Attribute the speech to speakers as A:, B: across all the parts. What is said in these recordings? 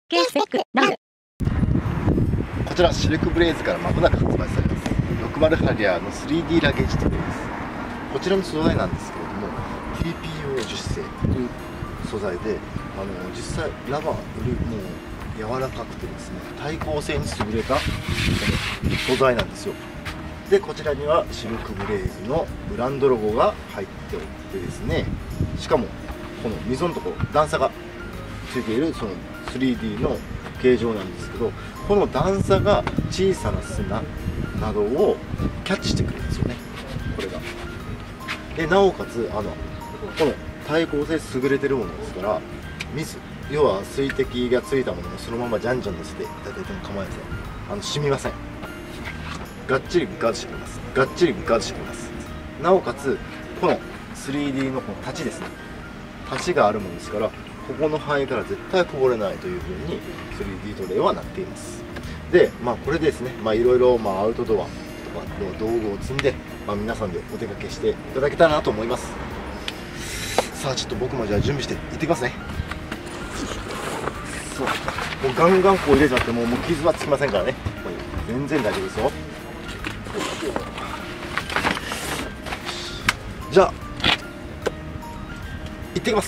A: ケースペックナウ。
B: こちらシルクブレイズからまもなく発売されます60ハリアーの 3D ラゲージテープです。こちらの素材なんですけれども TPO 樹脂製という素材で実際ラバーよりも柔らかくてですね、耐候性に優れた素材なんですよ。でこちらにはシルクブレイズのブランドロゴが入っておってですね、しかもこの溝のところ段差がついているその 3D の形状なんですけど、この段差が小さな砂などをキャッチしてくれるんですよね、これが。でなおかつこの耐候性優れてるものですから、水要は水滴がついたものをそのままじゃんじゃん乗せていただいても構いません。染みません。がっちりガードしてくれます。がっちりガードしてくれます。なおかつこの 3D のこの立ちですね、立ちがあるものですから、ここの範囲から絶対こぼれないというふうに 3D トレイはなっています。でこれでですね、いろいろアウトドアとかの道具を積んで、皆さんでお出かけしていただけたらなと思います。さあちょっと僕もじゃあ準備して行ってきますね。そうもうガンガンこう入れちゃってもう傷はつきませんからね、全然大丈夫ですよ。じゃあ行ってきます。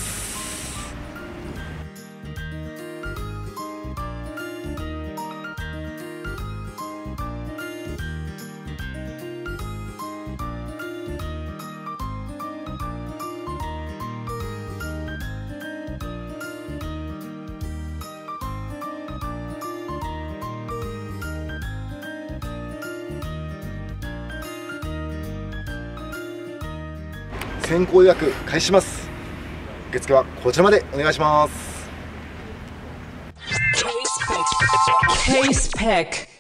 B: 先行予約開始します。受付はこちらまでお願いします。
C: Case Pack